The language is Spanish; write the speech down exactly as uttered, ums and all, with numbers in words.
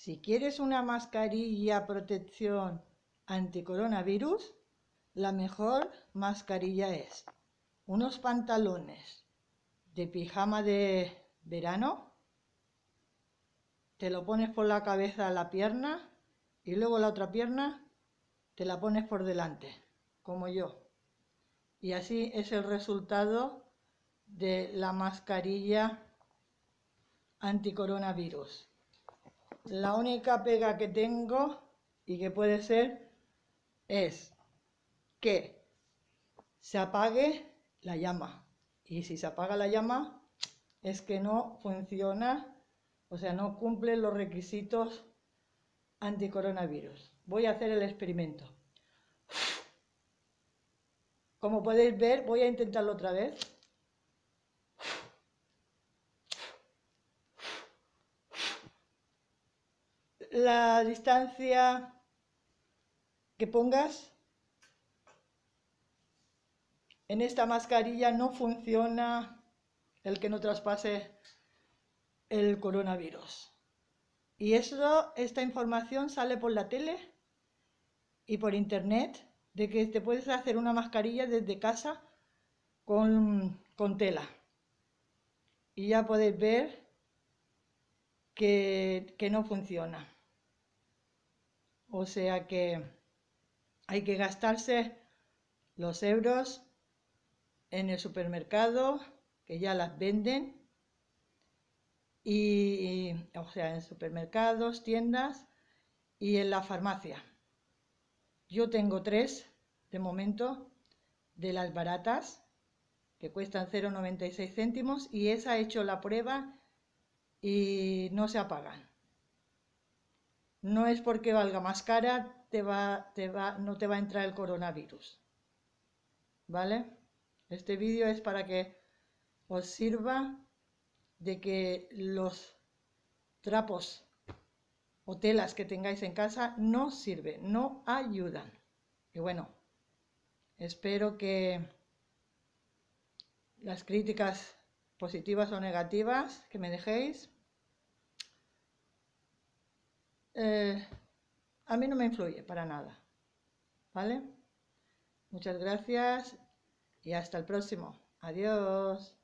Si quieres una mascarilla protección anticoronavirus, la mejor mascarilla es unos pantalones de pijama de verano, te lo pones por la cabeza a la pierna y luego la otra pierna te la pones por delante, como yo. Y así es el resultado de la mascarilla anticoronavirus. La única pega que tengo y que puede ser es que se apague la llama. Y si se apaga la llama es que no funciona, o sea, no cumple los requisitos anticoronavirus. Voy a hacer el experimento. Como podéis ver, voy a intentarlo otra vez. La distancia que pongas en esta mascarilla no funciona el que no traspase el coronavirus. Y eso, esta información sale por la tele y por internet, de que te puedes hacer una mascarilla desde casa con, con tela. Y ya podéis ver que, que no funciona. O sea que hay que gastarse los euros en el supermercado, que ya las venden, y, o sea, en supermercados, tiendas y en la farmacia. Yo tengo tres, de momento, de las baratas, que cuestan cero coma noventa y seis céntimos, y esa he hecho la prueba y no se apagan. No es porque valga más cara, te va, te va, no te va a entrar el coronavirus. ¿Vale? Este vídeo es para que os sirva de que los trapos o telas que tengáis en casa no sirven, no ayudan. Y bueno, espero que las críticas positivas o negativas que me dejéis, eh, a mí no me influye para nada. ¿Vale? Muchas gracias y hasta el próximo. Adiós.